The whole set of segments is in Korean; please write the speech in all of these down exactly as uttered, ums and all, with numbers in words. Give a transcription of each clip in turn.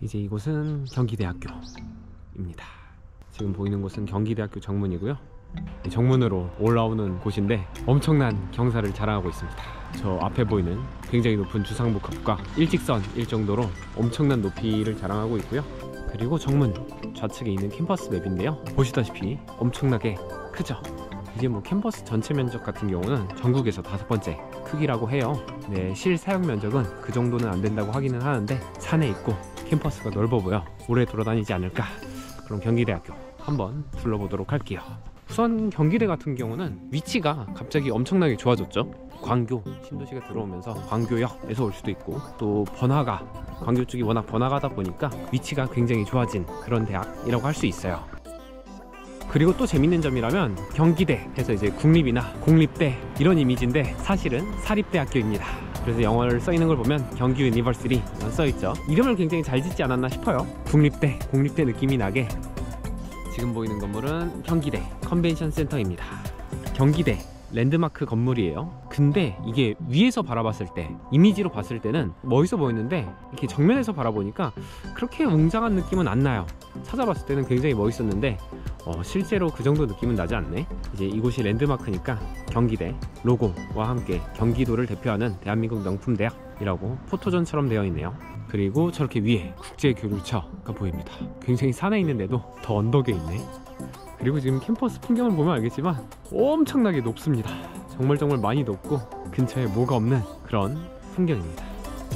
이제 이곳은 경기대학교입니다. 지금 보이는 곳은 경기대학교 정문이고요. 정문으로 올라오는 곳인데 엄청난 경사를 자랑하고 있습니다. 저 앞에 보이는 굉장히 높은 주상부 컵과 일직선일 정도로 엄청난 높이를 자랑하고 있고요. 그리고 정문 좌측에 있는 캠퍼스 맵인데요, 보시다시피 엄청나게 크죠. 이제 뭐 캠퍼스 전체 면적 같은 경우는 전국에서 다섯 번째 크기라고 해요. 네, 실사용 면적은 그 정도는 안 된다고 하기는 하는데 산에 있고 캠퍼스가 넓어 보여 오래 돌아다니지 않을까. 그럼 경기대학교 한번 둘러보도록 할게요. 우선 경기대 같은 경우는 위치가 갑자기 엄청나게 좋아졌죠. 광교 신도시가 들어오면서 광교역에서 올 수도 있고, 또 번화가, 광교 쪽이 워낙 번화가다 보니까 위치가 굉장히 좋아진 그런 대학이라고 할 수 있어요. 그리고 또 재밌는 점이라면 경기대 해서 이제 국립이나 공립대 이런 이미지인데 사실은 사립대학교입니다. 그래서 영어를 써있는 걸 보면 경기 유니버시티 써있죠. 이름을 굉장히 잘 짓지 않았나 싶어요. 국립대, 공립대 느낌이 나게. 지금 보이는 건물은 경기대 컨벤션 센터입니다. 경기대 랜드마크 건물이에요. 근데 이게 위에서 바라봤을 때, 이미지로 봤을 때는 멋있어 보였는데 이렇게 정면에서 바라보니까 그렇게 웅장한 느낌은 안 나요. 찾아봤을 때는 굉장히 멋있었는데 어, 실제로 그 정도 느낌은 나지 않네. 이제 이곳이 랜드마크니까 경기대 로고와 함께 경기도를 대표하는 대한민국 명품대학이라고 포토존처럼 되어 있네요. 그리고 저렇게 위에 국제교류처가 보입니다. 굉장히 산에 있는데도 더 언덕에 있네. 그리고 지금 캠퍼스 풍경을 보면 알겠지만 엄청나게 높습니다. 정말 정말 많이 높고 근처에 뭐가 없는 그런 풍경입니다.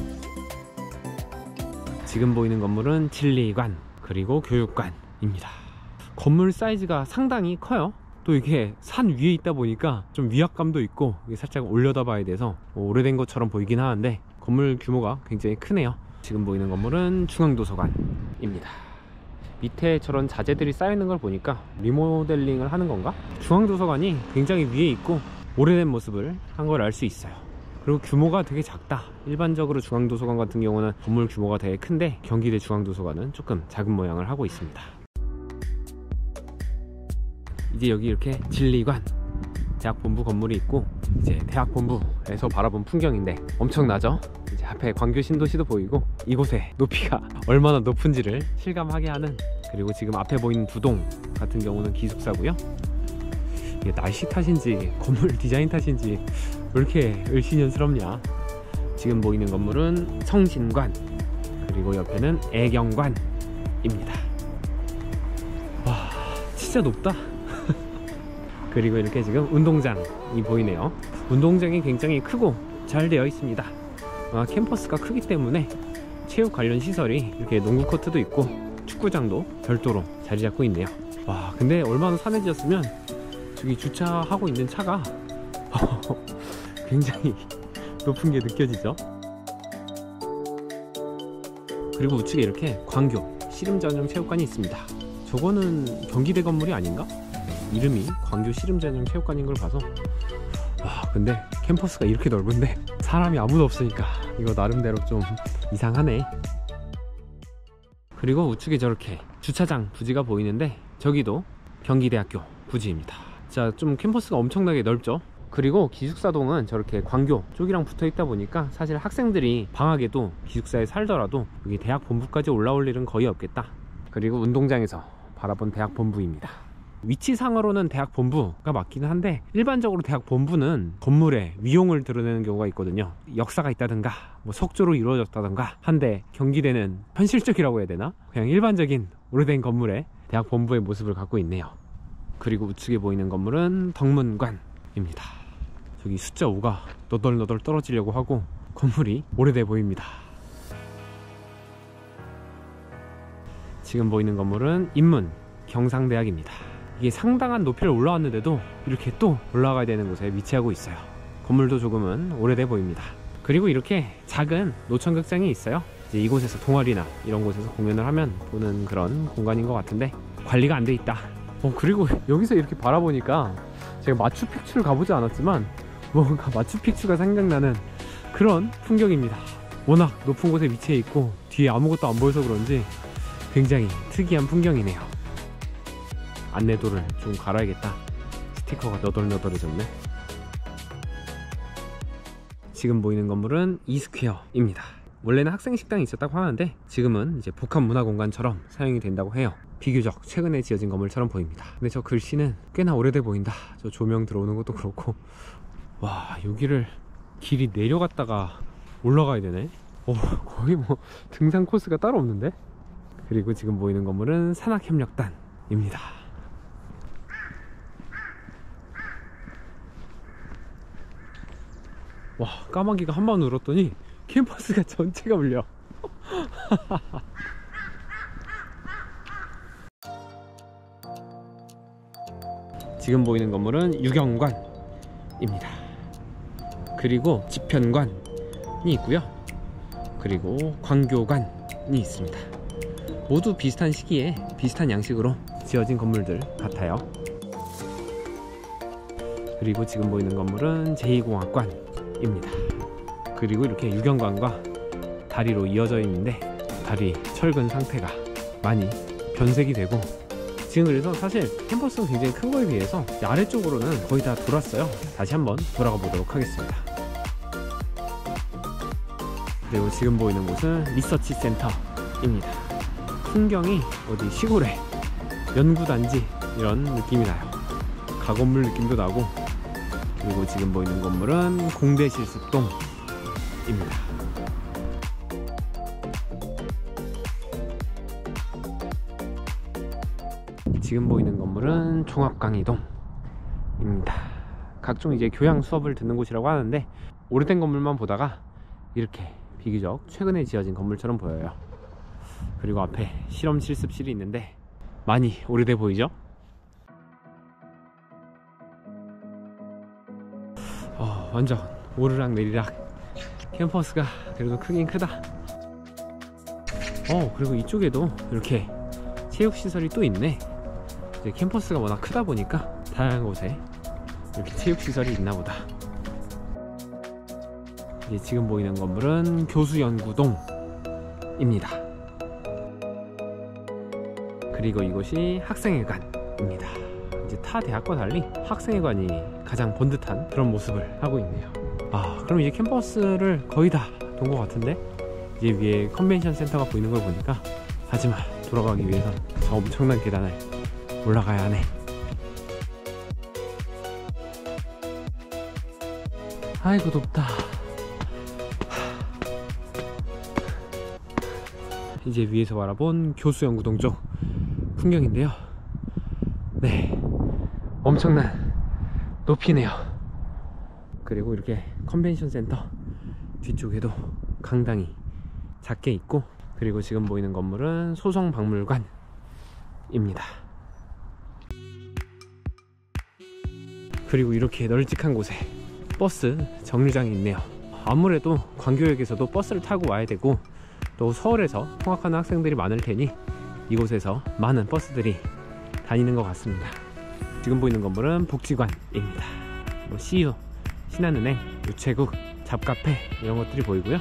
지금 보이는 건물은 진리관 그리고 교육관입니다. 건물 사이즈가 상당히 커요. 또 이게 산 위에 있다 보니까 좀 위압감도 있고 이게 살짝 올려다 봐야 돼서 뭐 오래된 것처럼 보이긴 하는데 건물 규모가 굉장히 크네요. 지금 보이는 건물은 중앙도서관입니다. 밑에 저런 자재들이 쌓여있는 걸 보니까 리모델링을 하는 건가? 중앙도서관이 굉장히 위에 있고 오래된 모습을 한 걸 알 수 있어요. 그리고 규모가 되게 작다. 일반적으로 중앙도서관 같은 경우는 건물 규모가 되게 큰데 경기대 중앙도서관은 조금 작은 모양을 하고 있습니다. 이제 여기 이렇게 진리관 대학본부 건물이 있고, 이제 대학본부에서 바라본 풍경인데 엄청나죠? 이제 앞에 광교 신도시도 보이고 이곳의 높이가 얼마나 높은지를 실감하게 하는, 그리고 지금 앞에 보이는 두 동 같은 경우는 기숙사고요. 이게 날씨 탓인지 건물 디자인 탓인지 왜 이렇게 을씨년스럽냐. 지금 보이는 건물은 성진관 그리고 옆에는 애경관입니다. 와, 진짜 높다. 그리고 이렇게 지금 운동장이 보이네요. 운동장이 굉장히 크고 잘 되어 있습니다. 아, 캠퍼스가 크기 때문에 체육 관련 시설이 이렇게 농구 코트도 있고 축구장도 별도로 자리 잡고 있네요. 와, 근데 얼마나 산해지었으면 저기 주차하고 있는 차가 굉장히 높은 게 느껴지죠. 그리고 우측에 이렇게 광교 씨름전용 체육관이 있습니다. 저거는 경기대 건물이 아닌가? 이름이 광교 씨름전용 체육관인 걸 봐서, 와, 근데 캠퍼스가 이렇게 넓은데 사람이 아무도 없으니까 이거 나름대로 좀 이상하네. 그리고 우측에 저렇게 주차장 부지가 보이는데 저기도 경기대학교 부지입니다. 자, 좀 캠퍼스가 엄청나게 넓죠. 그리고 기숙사동은 저렇게 광교 쪽이랑 붙어 있다 보니까 사실 학생들이 방학에도 기숙사에 살더라도 여기 대학 본부까지 올라올 일은 거의 없겠다. 그리고 운동장에서 바라본 대학 본부입니다. 위치상으로는 대학 본부가 맞기는 한데 일반적으로 대학 본부는 건물의 위용을 드러내는 경우가 있거든요. 역사가 있다든가 뭐 석조로 이루어졌다든가 한데 경기대는 현실적이라고 해야 되나? 그냥 일반적인 오래된 건물의 대학 본부의 모습을 갖고 있네요. 그리고 우측에 보이는 건물은 덕문관입니다. 저기 숫자 오가 너덜너덜 떨어지려고 하고 건물이 오래돼 보입니다. 지금 보이는 건물은 인문 경상대학입니다. 이게 상당한 높이를 올라왔는데도 이렇게 또 올라가야 되는 곳에 위치하고 있어요. 건물도 조금은 오래돼 보입니다. 그리고 이렇게 작은 노천극장이 있어요. 이제 이곳에서 동아리나 이런 곳에서 공연을 하면 보는 그런 공간인 것 같은데 관리가 안 돼 있다. 어, 그리고 여기서 이렇게 바라보니까 제가 마추픽추를 가보지 않았지만 뭔가 마추픽추가 생각나는 그런 풍경입니다. 워낙 높은 곳에 위치해 있고 뒤에 아무것도 안 보여서 그런지 굉장히 특이한 풍경이네요. 안내도를 좀 갈아야겠다. 스티커가 너덜너덜해졌네. 지금 보이는 건물은 이스퀘어입니다. 원래는 학생 식당이 있었다고 하는데 지금은 이제 복합문화공간처럼 사용이 된다고 해요. 비교적 최근에 지어진 건물처럼 보입니다. 근데 저 글씨는 꽤나 오래돼 보인다. 저 조명 들어오는 것도 그렇고. 와, 여기를 길이 내려갔다가 올라가야 되네. 오, 거의 뭐 등산 코스가 따로 없는데. 그리고 지금 보이는 건물은 산학협력단입니다. 와, 까마귀가 한 번 울었더니 캠퍼스가 전체가 울려. 지금 보이는 건물은 유경관입니다. 그리고 지편관이 있고요. 그리고 광교관이 있습니다. 모두 비슷한 시기에 비슷한 양식으로 지어진 건물들 같아요. 그리고 지금 보이는 건물은 제이공학관입니다. 그리고 이렇게 유경관과 다리로 이어져 있는데 다리 철근 상태가 많이 변색이 되고, 지금 그래서 사실 캠퍼스는 굉장히 큰 거에 비해서 아래쪽으로는 거의 다 돌았어요. 다시 한번 돌아가 보도록 하겠습니다. 그리고 지금 보이는 곳은 리서치 센터입니다. 풍경이 어디 시골의 연구단지 이런 느낌이 나요. 가건물 느낌도 나고. 그리고 지금 보이는 건물은 공대실습동입니다. 지금 보이는 건물은 종합강의동입니다. 각종 이제 교양 수업을 듣는 곳이라고 하는데, 오래된 건물만 보다가 이렇게 비교적 최근에 지어진 건물처럼 보여요. 그리고 앞에 실험 실습실이 있는데 많이 오래돼 보이죠? 어, 완전 오르락 내리락. 캠퍼스가 그래도 크긴 크다. 어, 그리고 이쪽에도 이렇게 체육시설이 또 있네. 이제 캠퍼스가 워낙 크다 보니까 다양한 곳에 이렇게 체육시설이 있나 보다. 이제 지금 보이는 건물은 교수연구동입니다. 그리고 이곳이 학생회관입니다. 이제 타 대학과 달리 학생회관이 가장 번듯한 그런 모습을 하고 있네요. 아, 그럼 이제 캠퍼스를 거의 다 돈 것 같은데, 이제 위에 컨벤션 센터가 보이는 걸 보니까, 하지만 돌아가기 위해서 저 엄청난 계단을 올라가야 하네. 아이고 덥다. 이제 위에서 바라본 교수연구동 쪽 풍경인데요. 네, 엄청난 높이네요. 그리고 이렇게 컨벤션 센터 뒤쪽에도 강당이 작게 있고, 그리고 지금 보이는 건물은 소성박물관입니다. 그리고 이렇게 널찍한 곳에 버스 정류장이 있네요. 아무래도 광교역에서도 버스를 타고 와야 되고, 또 서울에서 통학하는 학생들이 많을 테니 이곳에서 많은 버스들이 다니는 것 같습니다. 지금 보이는 건물은 복지관입니다. 뭐 씨유, 신한은행, 우체국, 잡카페 이런 것들이 보이고요.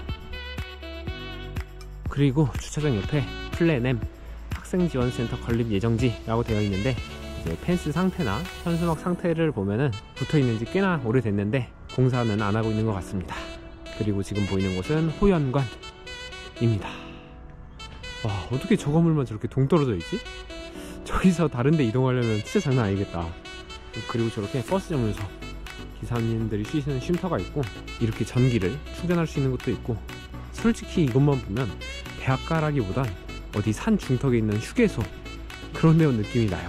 그리고 주차장 옆에 플래넴 학생지원센터 건립 예정지라고 되어 있는데, 이제 펜스 상태나 현수막 상태를 보면은 붙어 있는지 꽤나 오래됐는데 공사는 안 하고 있는 것 같습니다. 그리고 지금 보이는 곳은 호연관입니다. 와, 어떻게 저 건물만 저렇게 동떨어져 있지? 저기서 다른 데 이동하려면 진짜 장난 아니겠다. 그리고 저렇게 버스 정류소, 기사님들이 쉬시는 쉼터가 있고, 이렇게 전기를 충전할 수 있는 곳도 있고, 솔직히 이것만 보면 대학가라기보단 어디 산 중턱에 있는 휴게소 그런 데온 느낌이 나요.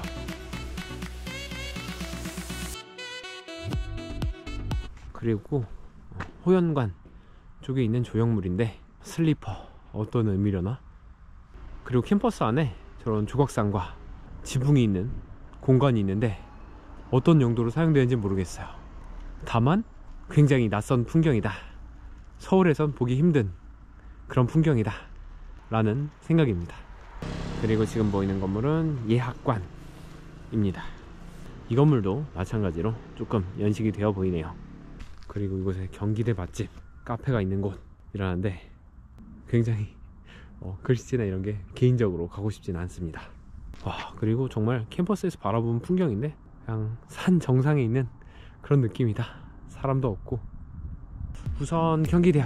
그리고 호연관 쪽에 있는 조형물인데 슬리퍼 어떤 의미려나? 그리고 캠퍼스 안에 저런 조각상과 지붕이 있는 공간이 있는데 어떤 용도로 사용되는지 모르겠어요. 다만 굉장히 낯선 풍경이다, 서울에선 보기 힘든 그런 풍경이다 라는 생각입니다. 그리고 지금 보이는 건물은 예학관입니다. 이 건물도 마찬가지로 조금 연식이 되어 보이네요. 그리고 이곳에 경기대 맛집 카페가 있는 곳이라는데 굉장히 어, 글씨나 이런 게 개인적으로 가고 싶지는 않습니다. 와, 그리고 정말 캠퍼스에서 바라보는 풍경인데 그냥 산 정상에 있는 그런 느낌이다. 사람도 없고. 우선 경기대학교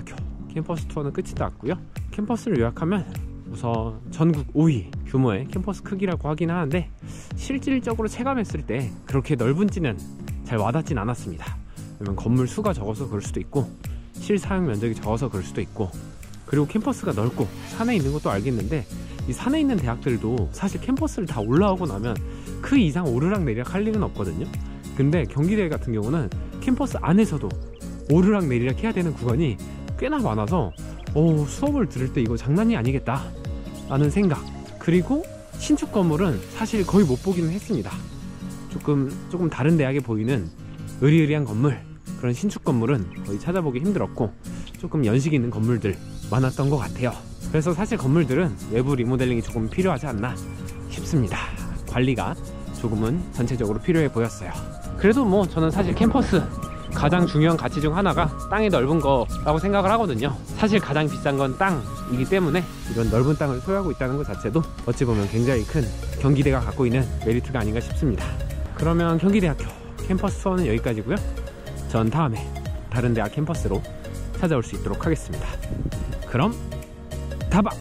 캠퍼스 투어는 끝이 났고요. 캠퍼스를 요약하면 우선 전국 오 위 규모의 캠퍼스 크기라고 하긴 하는데 실질적으로 체감했을 때 그렇게 넓은지는 잘 와닿진 않았습니다. 왜냐면 건물 수가 적어서 그럴 수도 있고 실사용 면적이 적어서 그럴 수도 있고, 그리고 캠퍼스가 넓고 산에 있는 것도 알겠는데 이 산에 있는 대학들도 사실 캠퍼스를 다 올라오고 나면 그 이상 오르락 내리락 할 일은 없거든요. 근데 경기대 같은 경우는 캠퍼스 안에서도 오르락 내리락 해야 되는 구간이 꽤나 많아서 오, 수업을 들을 때 이거 장난이 아니겠다 라는 생각. 그리고 신축 건물은 사실 거의 못 보기는 했습니다. 조금 조금 다른 대학에 보이는 으리으리한 건물, 그런 신축 건물은 거의 찾아보기 힘들었고 조금 연식 있는 건물들 많았던 것 같아요. 그래서 사실 건물들은 외부 리모델링이 조금 필요하지 않나 싶습니다. 관리가 조금은 전체적으로 필요해 보였어요. 그래도 뭐 저는 사실 캠퍼스 가장 중요한 가치 중 하나가 땅이 넓은 거라고 생각을 하거든요. 사실 가장 비싼 건 땅이기 때문에 이런 넓은 땅을 소유하고 있다는 것 자체도 어찌 보면 굉장히 큰 경기대가 갖고 있는 메리트가 아닌가 싶습니다. 그러면 경기대학교 캠퍼스 투어는 여기까지고요. 전 다음에 다른 대학 캠퍼스로 찾아올 수 있도록 하겠습니다. 그럼 다박!